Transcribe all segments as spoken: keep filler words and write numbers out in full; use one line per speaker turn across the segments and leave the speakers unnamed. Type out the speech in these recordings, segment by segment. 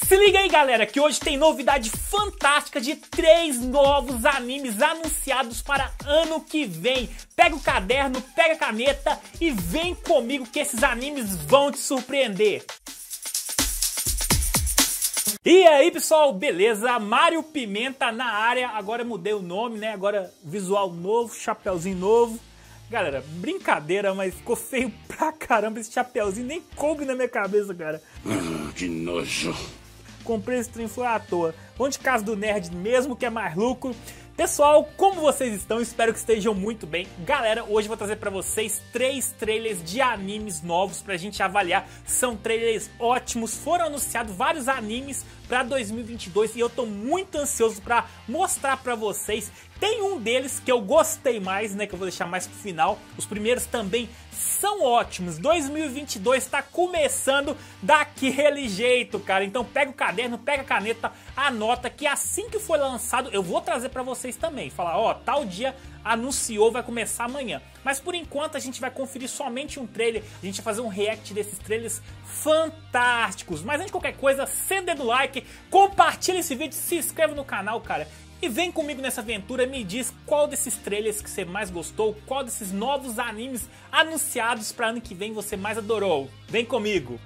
Se liga aí, galera, que hoje tem novidade fantástica de três novos animes anunciados para ano que vem. Pega o caderno, pega a caneta e vem comigo que esses animes vão te surpreender. E aí, pessoal, beleza? Mário Pimenta na área. Agora mudei o nome, né? Agora visual novo, chapeuzinho novo. Galera, brincadeira, mas ficou feio pra caramba esse chapeuzinho. Nem coube na minha cabeça, cara.
Ah, que nojo.
Comprei esse trem foi à toa. Vamos de casa do nerd mesmo, que é mais lucro. Pessoal, como vocês estão? Espero que estejam muito bem. Galera, hoje eu vou trazer pra vocês três trailers de animes novos pra gente avaliar. São trailers ótimos. Foram anunciados vários animes pra dois mil e vinte e dois e eu tô muito ansioso pra mostrar pra vocês. Tem um deles que eu gostei mais, né, que eu vou deixar mais pro final. Os primeiros também são ótimos. dois mil e vinte e dois tá começando daquele jeito, cara. Então pega o caderno, pega a caneta, anota que assim que for lançado eu vou trazer pra vocês também. Falar, ó, tal dia anunciou, vai começar amanhã. Mas por enquanto a gente vai conferir somente um trailer. A gente vai fazer um react desses trailers fantásticos. Mas antes de qualquer coisa, senda o dedo no like, compartilha esse vídeo, se inscreve no canal, cara. E vem comigo nessa aventura, me diz qual desses trailers que você mais gostou, qual desses novos animes anunciados para ano que vem você mais adorou. Vem comigo!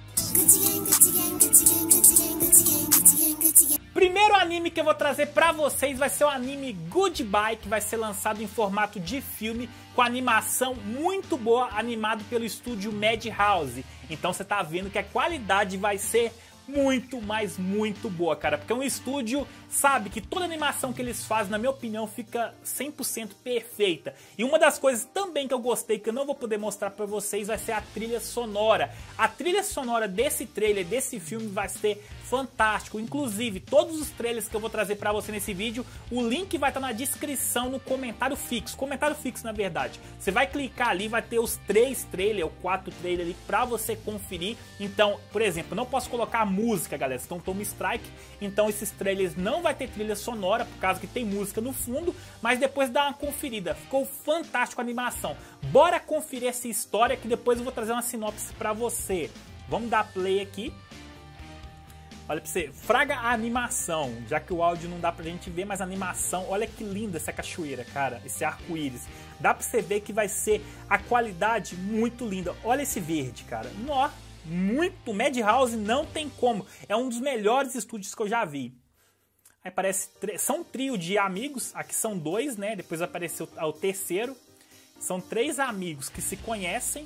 Primeiro anime que eu vou trazer pra vocês vai ser o anime Goodbye, que vai ser lançado em formato de filme, com animação muito boa, animado pelo estúdio Madhouse. Então você tá vendo que a qualidade vai ser muito, mas muito boa, cara, porque é um estúdio, sabe, que toda animação que eles fazem, na minha opinião, fica cem por cento perfeita. E uma das coisas também que eu gostei, que eu não vou poder mostrar pra vocês, vai ser a trilha sonora. A trilha sonora desse trailer, desse filme, vai ser fantástico. Inclusive, todos os trailers que eu vou trazer pra você nesse vídeo, o link vai estar na descrição, no comentário fixo. Comentário fixo, na verdade. Você vai clicar ali, vai ter os três trailers, ou quatro trailers ali, pra você conferir. Então, por exemplo, eu não posso colocar música, galera, então toma strike. Então esses trailers não vai ter trilha sonora, por causa que tem música no fundo. Mas depois dá uma conferida. Ficou fantástico a animação. Bora conferir essa história, que depois eu vou trazer uma sinopse pra você. Vamos dar play aqui. Olha pra você, fraga a animação, já que o áudio não dá pra gente ver, mas a animação, olha que linda essa cachoeira, cara, esse arco-íris. Dá pra você ver que vai ser a qualidade muito linda. Olha esse verde, cara. Nó, muito, Madhouse não tem como. É um dos melhores estúdios que eu já vi. Aí parece, são um trio de amigos, aqui são dois, né, depois apareceu o terceiro. São três amigos que se conhecem.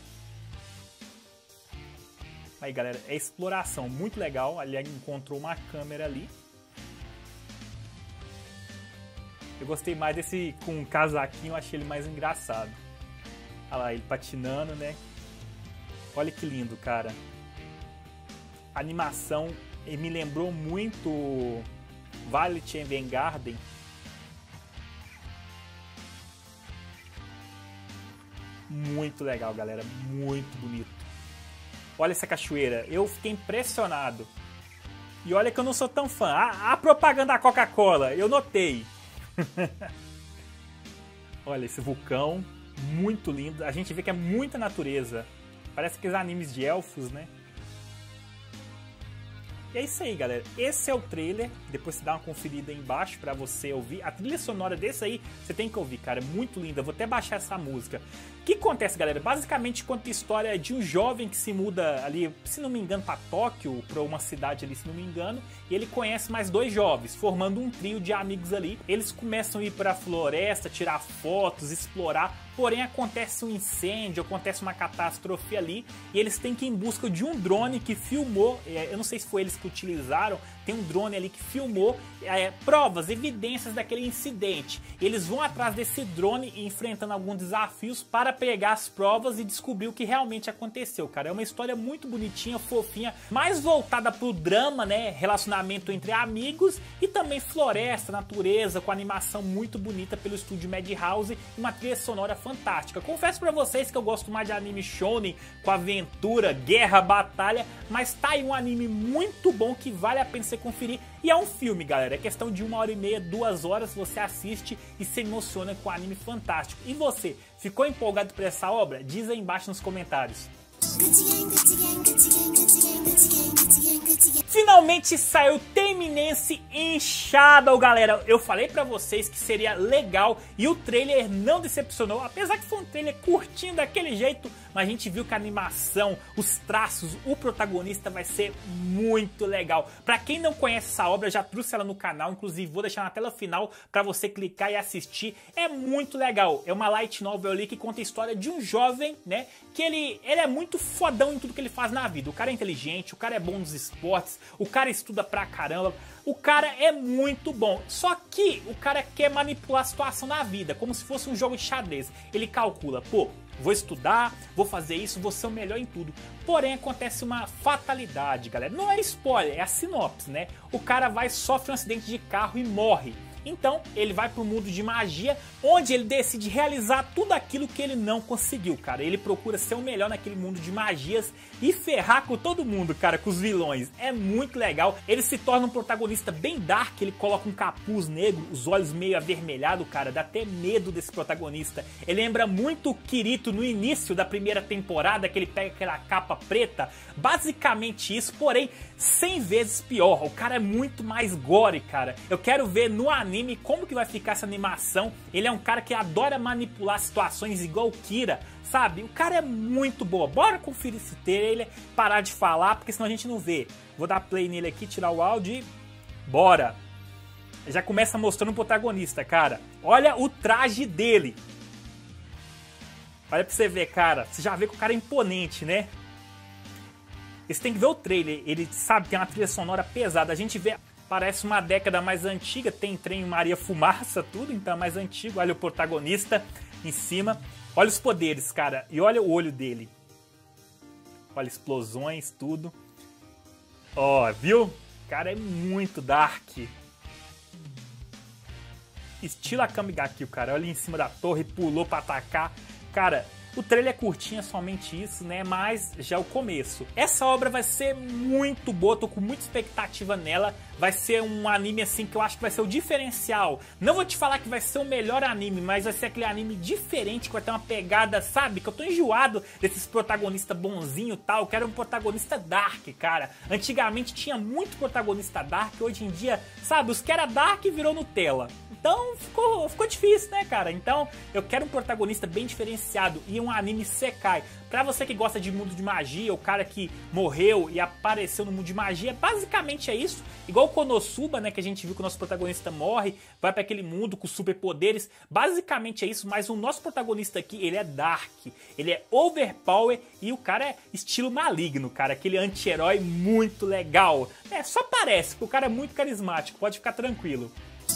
Aí, galera, é exploração, muito legal. Ali encontrou uma câmera ali. Eu gostei mais desse com um casaquinho, eu achei ele mais engraçado. Olha lá, ele patinando, né? Olha que lindo, cara. A animação me lembrou muito Violet Evergarden. Muito legal, galera, muito bonito. Olha essa cachoeira, eu fiquei impressionado. E olha que eu não sou tão fã. A, a propaganda da Coca-Cola, eu notei. Olha esse vulcão, muito lindo. A gente vê que é muita natureza. Parece aqueles animes de elfos, né? E é isso aí, galera. Esse é o trailer. Depois você dá uma conferida aí embaixo pra você ouvir. A trilha sonora desse aí, você tem que ouvir, cara. É muito linda. Eu vou até baixar essa música. O que acontece, galera? Basicamente conta a história de um jovem que se muda ali, se não me engano, pra Tóquio, pra uma cidade ali, se não me engano. E ele conhece mais dois jovens, formando um trio de amigos ali. Eles começam a ir pra floresta, tirar fotos, explorar. Porém, acontece um incêndio, acontece uma catástrofe ali. E eles têm que ir em busca de um drone que filmou. Eu não sei se foi eles que utilizaram. Tem um drone ali que filmou é, provas, evidências daquele incidente. Eles vão atrás desse drone, enfrentando alguns desafios para pegar as provas e descobrir o que realmente aconteceu, cara. É uma história muito bonitinha, fofinha, mais voltada pro drama, né? Relacionamento entre amigos e também floresta, natureza, com animação muito bonita pelo estúdio Madhouse e uma trilha sonora fantástica. Confesso pra vocês que eu gosto mais de anime shonen, com aventura, guerra, batalha, mas tá aí um anime muito bom que vale a pena você conferir. E é um filme, galera, é questão de uma hora e meia, duas horas, você assiste e se emociona com um anime fantástico. E você, ficou empolgado por essa obra? Diz aí embaixo nos comentários. Finalmente saiu Terminense em Shadow, galera. Eu falei pra vocês que seria legal e o trailer não decepcionou. Apesar que foi um trailer curtinho daquele jeito, mas a gente viu que a animação, os traços, o protagonista vai ser muito legal. Pra quem não conhece essa obra, já trouxe ela no canal. Inclusive vou deixar na tela final pra você clicar e assistir. É muito legal. É uma light novel ali que conta a história de um jovem, né? Que ele, ele é muito fodão em tudo que ele faz na vida. O cara é inteligente, o cara é bom nos esportes, o cara estuda pra caramba, o cara é muito bom. Só que o cara quer manipular a situação na vida, como se fosse um jogo de xadrez. Ele calcula, pô, vou estudar, vou fazer isso, vou ser o melhor em tudo. Porém, acontece uma fatalidade, galera. Não é spoiler, é a sinopse, né? O cara vai, sofre um acidente de carro e morre. Então, ele vai pro mundo de magia, onde ele decide realizar tudo aquilo que ele não conseguiu, cara. Ele procura ser o melhor naquele mundo de magias e ferrar com todo mundo, cara, com os vilões. É muito legal. Ele se torna um protagonista bem dark, ele coloca um capuz negro, os olhos meio avermelhados, cara. Dá até medo desse protagonista. Ele lembra muito o Kirito no início da primeira temporada, que ele pega aquela capa preta. Basicamente isso, porém, cem vezes pior. O cara é muito mais gore, cara. Eu quero ver no anime como que vai ficar essa animação. Ele é um cara que adora manipular situações igual o Kira, sabe? O cara é muito boa. Bora conferir esse trailer, parar de falar, porque senão a gente não vê. Vou dar play nele aqui, tirar o áudio e bora. Já começa mostrando o protagonista, cara. Olha o traje dele. Olha pra você ver, cara. Você já vê que o cara é imponente, né? Você tem que ver o trailer. Ele, sabe, tem uma trilha sonora pesada. A gente vê... Parece uma década mais antiga, tem trem Maria Fumaça, tudo, então é mais antigo. Olha o protagonista em cima. Olha os poderes, cara. E olha o olho dele. Olha explosões, tudo. Ó, viu? O cara é muito dark. Estilo Akame ga Kill, cara. Olha em cima da torre, pulou pra atacar. Cara... O trailer é curtinho, é somente isso, né? Mas já é o começo. Essa obra vai ser muito boa, tô com muita expectativa nela. Vai ser um anime assim que eu acho que vai ser o diferencial. Não vou te falar que vai ser o melhor anime, mas vai ser aquele anime diferente, que vai ter uma pegada, sabe? Que eu tô enjoado desses protagonistas bonzinho e tal. Eu quero um protagonista dark, cara. Antigamente tinha muito protagonista dark, hoje em dia, sabe? Os que era dark virou Nutella. Então ficou, ficou difícil, né, cara? Então eu quero um protagonista bem diferenciado e um anime Sekai. Pra você que gosta de mundo de magia, o cara que morreu e apareceu no mundo de magia, basicamente é isso. Igual o Konosuba, né, que a gente viu que o nosso protagonista morre, vai pra aquele mundo com superpoderes. Basicamente é isso, mas o nosso protagonista aqui, ele é dark, ele é overpower e o cara é estilo maligno, cara. Aquele anti-herói muito legal. É, só parece, porque o cara é muito carismático, pode ficar tranquilo.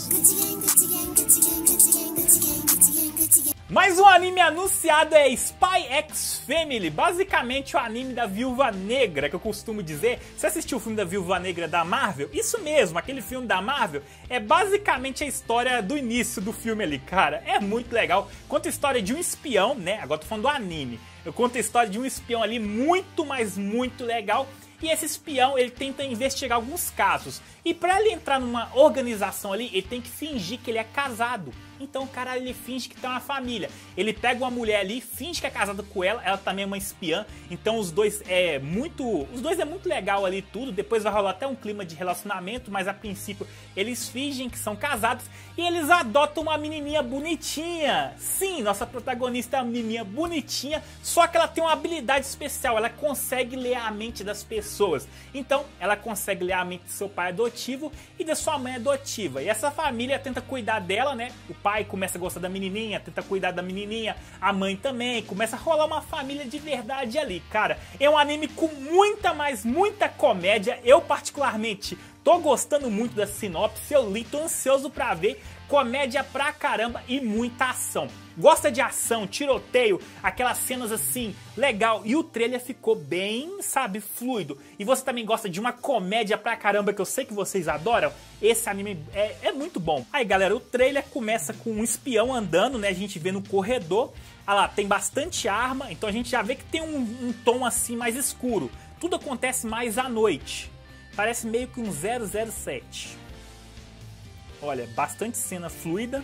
Mais um anime anunciado é Spy X Family, basicamente o anime da Viúva Negra, que eu costumo dizer. Você assistiu o filme da Viúva Negra da Marvel? Isso mesmo, aquele filme da Marvel é basicamente a história do início do filme ali, cara. É muito legal. Conta a história de um espião, né? Agora tô falando do anime. Eu conto a história de um espião ali muito, mas muito legal. E esse espião, ele tenta investigar alguns casos. E pra ele entrar numa organização ali, ele tem que fingir que ele é casado. Então o cara, ele finge que tem uma família. Ele pega uma mulher ali, finge que é casado com ela, ela também é uma espiã. Então os dois é muito... Os dois é muito legal ali tudo. Depois vai rolar até um clima de relacionamento, mas a princípio eles fingem que são casados. E eles adotam uma menininha bonitinha. Sim, nossa protagonista é uma menininha bonitinha, só que ela tem uma habilidade especial. Ela consegue ler a mente das pessoas. Então ela consegue ler a mente do seu pai adotivo e da sua mãe adotiva. E essa família tenta cuidar dela, né? O pai pai começa a gostar da menininha, tenta cuidar da menininha, a mãe também, começa a rolar uma família de verdade ali, cara. É um anime com muita, mas muita comédia. Eu particularmente tô gostando muito da sinopse, eu li, tô ansioso pra ver. Comédia pra caramba e muita ação. Gosta de ação, tiroteio, aquelas cenas assim, legal. E o trailer ficou bem, sabe, fluido. E você também gosta de uma comédia pra caramba, que eu sei que vocês adoram. Esse anime é, é muito bom. Aí, galera, o trailer começa com um espião andando, né? A gente vê no corredor. Ah lá, tem bastante arma, então a gente já vê que tem um, um tom assim mais escuro. Tudo acontece mais à noite. Parece meio que um zero zero sete. Olha, bastante cena fluida.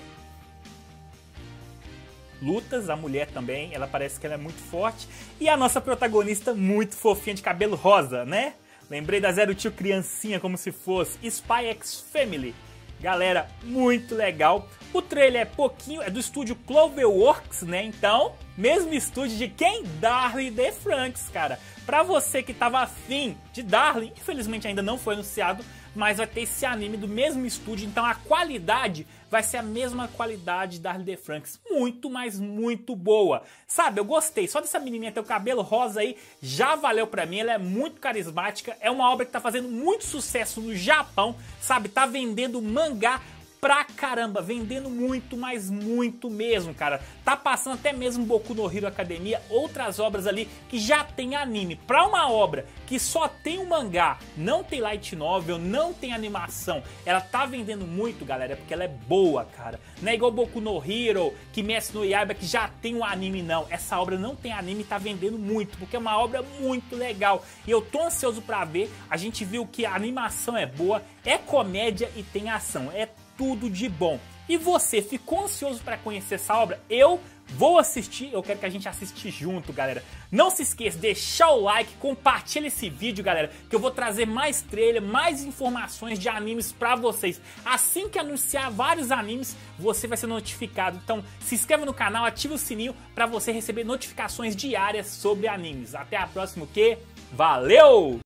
Lutas, a mulher também, ela parece que ela é muito forte. E a nossa protagonista muito fofinha de cabelo rosa, né? Lembrei da Zero Tio Criancinha como se fosse Spy X Family. Galera, muito legal. O trailer é pouquinho, é do estúdio Cloverworks, né? Então, mesmo estúdio de quem? Darling The Franxx, cara. Pra você que tava afim de Darling, infelizmente ainda não foi anunciado, mas vai ter esse anime do mesmo estúdio, então a qualidade vai ser a mesma qualidade de Darling The Franxx. Muito, mas muito boa. Sabe, eu gostei. Só dessa menininha ter o cabelo rosa aí já valeu pra mim. Ela é muito carismática. É uma obra que tá fazendo muito sucesso no Japão, sabe? Tá vendendo mangá pra caramba, vendendo muito, mas muito mesmo, cara. Tá passando até mesmo Boku no Hero Academia, outras obras ali que já tem anime. Pra uma obra que só tem um mangá, não tem light novel, não tem animação, ela tá vendendo muito, galera, porque ela é boa, cara. Não é igual Boku no Hero, Kimetsu no Yaiba, que já tem um anime, não. Essa obra não tem anime e tá vendendo muito, porque é uma obra muito legal. E eu tô ansioso pra ver. A gente viu que a animação é boa, é comédia e tem ação. É tudo de bom. E você ficou ansioso para conhecer essa obra? Eu vou assistir, eu quero que a gente assista junto, galera. Não se esqueça, deixar o like, compartilha esse vídeo, galera, que eu vou trazer mais trailer, mais informações de animes para vocês. Assim que anunciar vários animes, você vai ser notificado. Então, se inscreva no canal, ativa o sininho para você receber notificações diárias sobre animes. Até a próxima, que valeu!